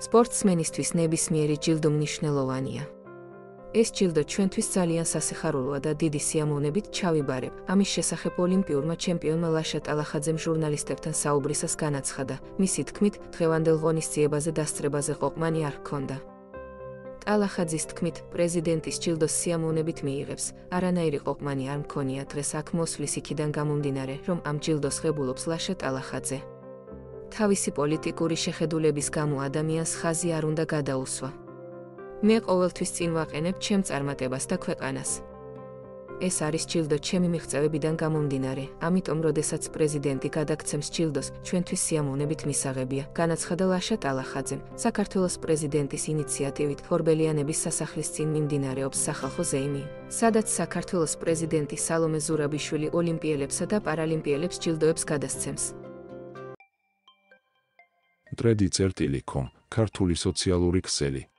სპორტსმენისთვის ნებისმიერი ჯილდო მნიშვნელოვანია. ეს ჯილდო ჩვენთვის ძალიან სასიხარულოა და დიდი სიამოვნებით ჩავიბარებ. ამის შესახებ ოლიმპიურმა ჩემპიონმა ლაშა ტალახაძემ ჟურნალისტებთან საუბრისას განაცხადა. მისი თქმით, დღევანდელ ღონისძიებაზე დასწრებაზე ყოფმანი არ ჰქონდა. ტალახაძის თქმით, პრეზიდენტის ჯილდოს სიამოვნებით მიიღებს, არანაირი ყოფმანი არ მქონია დღეს აქ მოსვლის იქიდან გამომდინარე, რომ ამ ჯილდოს ღებულობს ლაშა ტალახაძე. თავისი პოლიტიკური შეხედულების გამო ადამიანს ხაზი არ უნდა გადაუსვა. მე ყოველთვის წინ ვაყენებ ჩემ წარმატებას და ქვეყანას. ეს არის ჯილდო ჩემი მიღწევებიდან გამომდინარე, ამიტომ როდესაც პრეზიდენტი გადაგცემს ჯილდოს, ჩვენთვის სიამოვნებით მისაღებია, განაცხადა ლაშა ტალახაძემ. საქართველოს პრეზიდენტის ინიციატივით ხორბელიანების სასახლის წინ მიმდინარეობს სახალხო ზეიმი, სადაც საქართველოს პრეზიდენტი სალომე ზურაბიშვილი ოლიმპიელებსა და პარალიმპიელებს ჯილდოებს გადასცემს. Tredi.com, ქართული სოციალური ქსელი.